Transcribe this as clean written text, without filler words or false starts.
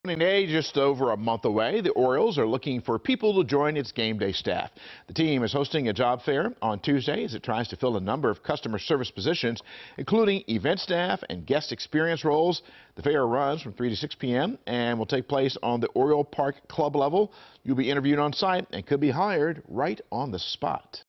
Day just over a month away, the Orioles are looking for people to join its game day staff. The team is hosting a job fair on Tuesday as it tries to fill a number of customer service positions, including event staff and guest experience roles. The fair runs from 3 to 6 p.m. and will take place on the Oriole Park Club level. You'll be interviewed on site and could be hired right on the spot.